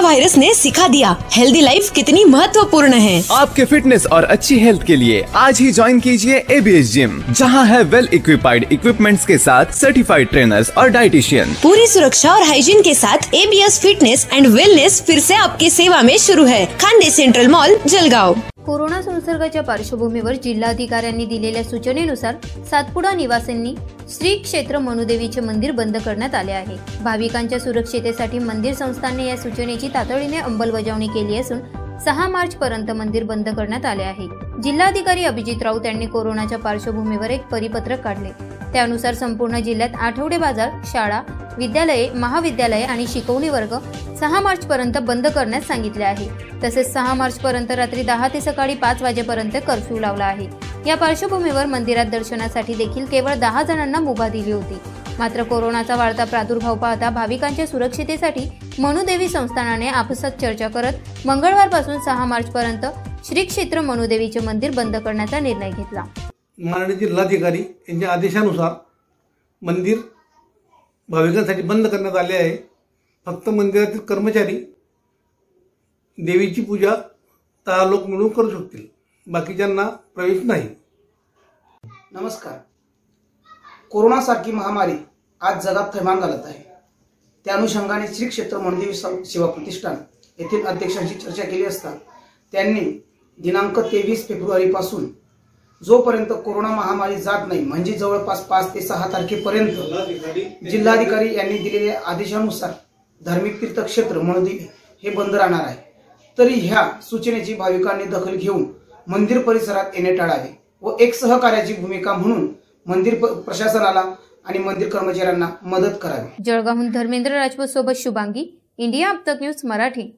Virus ने सिखा दिया healthy life कितनी महत्वपूर्ण है। आपके फिटनेस और अच्छी हेल्थ के लिए आज ही ज्वाइन कीजिए ABS जिम, जहां है वेल इक्विपाइड इक्विपमेंट्स के साथ सर्टिफाइड ट्रेनर्स और डाइटिशियन। पूरी सुरक्षा और हाइजीन के साथ ABS फिटनेस एंड वेलनेस फिर से आपकी सेवा में शुरू है। Khandesh central mall, Jalgaon. Corona संसर्गाच्या पार्श्वभूमीवर जिल्हाधिकाऱ्यांनी दिलेल्या सूचनेनुसार सातपुडा निवासींनी श्री क्षेत्र मनुदेवीचे मंदिर बंद करण्यात आले आहे। भाविकांच्या सुरक्षितेसाठी मंदिर संस्थानने या सूचनेची तातडीने अंमलबजावणी केली असून 6 मार्च पर्यंत मंदिर बंद करण्यात आले आहे। जिल्हाधिकारी अभिजित राऊत यांनी कोरोनाच्या पार्श्वभूमीवर एक परिपत्रक काढले। त्यानुसार संपूर्ण जिल्ह्यात आठवडे बाजार, शाळा, विद्यालये, महाविद्यालये आणि शिकवणी वर्ग 6 मार्च पर्यंत बंद करण्यास सांगितले आहे। तसेच 6 मार्च पर्यंत रात्री 10 ते सकाळी 5 वाजेपर्यंत कर्फ्यू लावला आहे। या पार्श्वभूमीवर मंदिरात दर्शनासाठी देखील केवळ 10 जणांना मुभा दिली होती। मात्र कोरोनाचा वाढता प्रादुर्भाव पाहता भाविकांच्या सुरक्षितेसाठी मनुदेवी संस्थानाने आपसात चर्चा करत मंगळवारपासून 6 मार्च पर्यंत श्री क्षेत्र मनुदेवीचे मंदिर बंद करण्याचा निर्णय घेतला। माननीय जिल्हाधिकारी यांच्या आदेशानुसार मंदिर भाविकांसाठी बंद करण्यात आले आहे। फक्त मंदिरातील कर्मचारी देवीची पूजा 10 लोक मिळून करू शकतील, बाकीच्यांना प्रवेश नाही। नमस्कार। कोरोना सारखी महामारी आज जगात थैमान घालत आहे। त्या अनुषंगाने श्री क्षेत्र मनुदेवी सेवा प्रतिष्ठान येथील अध्यक्षांशी चर्चा केली असता त्यांनी दिनांक 23 फेब्रुवारी पासून जोपर्यंत कोरोना महामारी जात नाही म्हणजे जवळपास 5 ते 6 तारखेपर्यंत जिल्हाधिकारी यांनी दिलेल्या आदेशानुसार धार्मिक तीर्थक्षेत्र मनुदेवी हे बंद राहणार आहे। तरी ह्या सूचनेची भाविकांनी दखल घेऊन मंदिर परिसरात येणे टाळावे व एक सहकार्याची भूमिका म्हणून मंदिर प्रशासनाला आणि मंदिर कर्मचाऱ्यांना मदत करावी। जळगावहून धर्मेंद्र राजपूत सोबत शुभांगी, इंडिया अब तक न्यूज मराठी।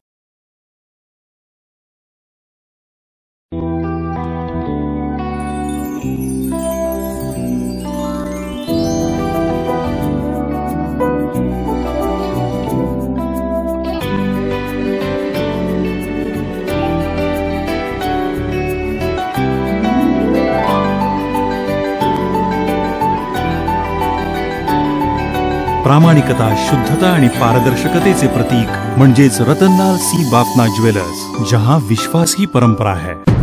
प्रामाणिकता, शुद्धता आणि पारदर्शकतेचे प्रतीक म्हणजेच रतनलाल सी बाफना ज्वेलर्स, जहां विश्वास ही परंपरा है।